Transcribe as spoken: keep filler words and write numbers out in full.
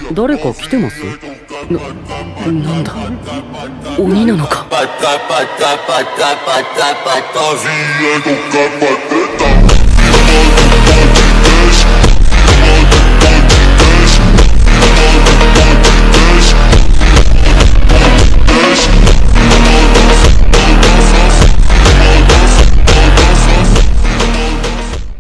誰か来てます？な、なんだ、鬼なのか。 Pata, pata, pata, pata, pata, pata,